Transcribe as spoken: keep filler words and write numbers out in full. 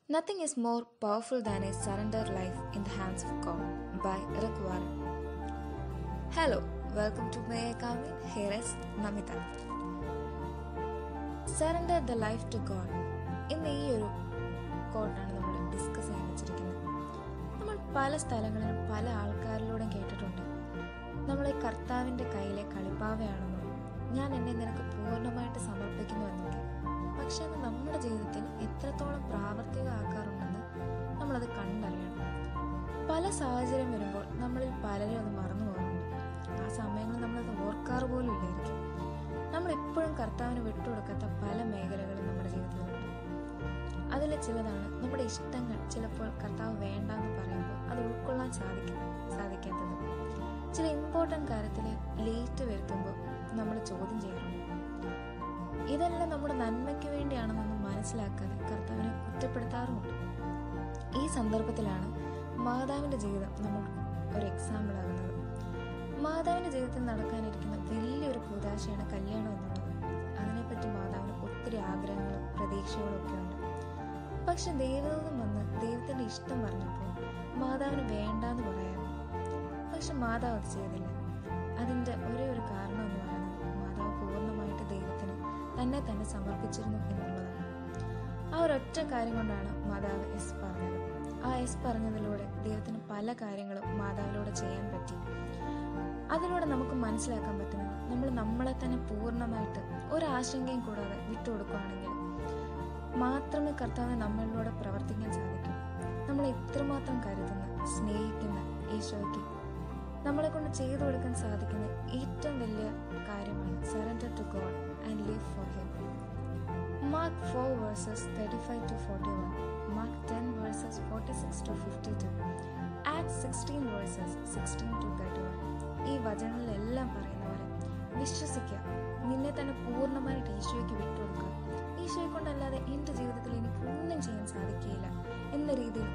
Nothing is more powerful than a surrendered life in the hands of God by Rick Warren. Hello, welcome to May I Come In? Here is Namita. Surrender the life to God. ഇന്ന് ഈ ഒരു കോട്ടാണ് നമ്മൾ discuss ചെയ്യാൻ വെച്ചിരിക്കുന്നത്. നമ്മൾ പല സ്ഥലങ്ങളിലും പല ആൾക്കാരിലൂടെയും കേട്ടിട്ടുണ്ട്, നമ്മൾ ഈ കർത്താവിൻ്റെ കയ്യിലെ കളിപ്പാവയാണെന്നും ഞാൻ എന്നെ നിനക്ക് പൂർണ്ണമായിട്ട് സമർപ്പിക്കുന്നു എന്നൊക്കെ. പക്ഷെ അത് നമ്മുടെ ജീവിതത്തിൽ എത്രത്തോളം പ്രാവർത്തികമാക്കാറുണ്ടെന്ന് നമ്മളത് കണ്ടറിയണം. പല സാഹചര്യം വരുമ്പോൾ നമ്മളിൽ പലരും അത് മറന്നു പോകാറുണ്ട്. ആ സമയങ്ങളിൽ നമ്മളത് ഓർക്കാറ് പോലും ഇല്ലായിരിക്കും. നമ്മളെപ്പോഴും കർത്താവിന് വിട്ടുകൊടുക്കാത്ത പല മേഖലകളും നമ്മുടെ ജീവിതത്തിലുണ്ട്. അതിലെ ചിലതാണ് നമ്മുടെ ഇഷ്ടങ്ങൾ ചിലപ്പോൾ കർത്താവ് വേണ്ടെന്ന് പറയുമ്പോൾ അത് ഉൾക്കൊള്ളാൻ സാധിക്കും സാധിക്കാത്തത്. ചില ഇമ്പോർട്ടൻ്റ് കാര്യത്തിൽ ലേറ്റ് വരുത്തുമ്പോൾ നമ്മൾ ചോദ്യം ചെയ്യാറുണ്ട്. ഇതെല്ലാം നമ്മുടെ നന്മയ്ക്ക് വേണ്ടിയാണെന്നൊന്നും മനസ്സിലാക്കാതെ കർത്താവിനെ കുറ്റപ്പെടുത്താറുമുണ്ട്. ഈ സന്ദർഭത്തിലാണ് മാതാവിൻ്റെ ജീവിതം നമുക്ക് ഒരു എക്സാമ്പിൾ ആകുന്നത്. മാതാവിൻ്റെ ജീവിതത്തിൽ നടക്കാനിരിക്കുന്ന വലിയൊരു കൂദാശയാണ് കല്യാണം എന്നുള്ളത്. അതിനെപ്പറ്റി മാതാവിന് ഒത്തിരി ആഗ്രഹങ്ങളും പ്രതീക്ഷകളും ഒക്കെ ഉണ്ട്. പക്ഷെ ദൈവദൂതൻ വന്ന് ദൈവത്തിൻ്റെ ഇഷ്ടം പറഞ്ഞപ്പോൾ മാതാവിന് വേണ്ടാന്ന് പറയാറുണ്ട്. പക്ഷെ മാതാവ് അത് ചെയ്തില്ല. അതിൻ്റെ ഒരേ ഒരു കാരണം എന്ന് പറയുന്നത് മാതാവ് പൂർണ്ണമായിട്ട് ദൈവത്തിന് തന്നെ തന്നെ സമർപ്പിച്ചിരുന്നു എന്നുള്ളതാണ്. ആ ഒരൊറ്റ കാര്യം കൊണ്ടാണ് മാതാവ് എസ് പറഞ്ഞത്. ആ എസ് പറഞ്ഞതിലൂടെ ദൈവത്തിന് പല കാര്യങ്ങളും മാതാവിലൂടെ ചെയ്യാൻ പറ്റി. അതിലൂടെ നമുക്ക് മനസ്സിലാക്കാൻ പറ്റുന്നത്, നമ്മൾ നമ്മളെ തന്നെ പൂർണ്ണമായിട്ട് ഒരാശങ്കയും കൂടാതെ വിട്ടുകൊടുക്കുകയാണെങ്കിൽ മാത്രമേ കർത്താവിന് നമ്മളിലൂടെ പ്രവർത്തിക്കാൻ സാധിക്കൂ. നമ്മളെ ഇത്രമാത്രം കരുതുന്ന സ്നേഹിക്കുന്ന ഈശോയ്ക്ക് നമ്മളെ കൊണ്ട് ചെയ്തു കൊടുക്കാൻ സാധിക്കുന്ന ഏറ്റവും വലിയ കാര്യമാണ് surrender to God and live for Him. Mark four verses thirty-five to forty-one, Mark ten verses forty-six to fifty-two, Acts sixteen verses sixteen to thirty-one. ഈ വചനങ്ങളിലെല്ലാം പറയുന്ന പോലെ വിശ്വസിക്കുക, നിന്നെ തന്നെ പൂർണ്ണമായിട്ട് ഈശോയ്ക്ക് വിട്ടുകൊടുക്കുക. ഈശോയെ കൊണ്ടല്ലാതെ എൻ്റെ ജീവിതത്തിൽ എനിക്ക് ഒന്നും ചെയ്യാൻ സാധിക്കുകയില്ല എന്ന രീതിയിൽ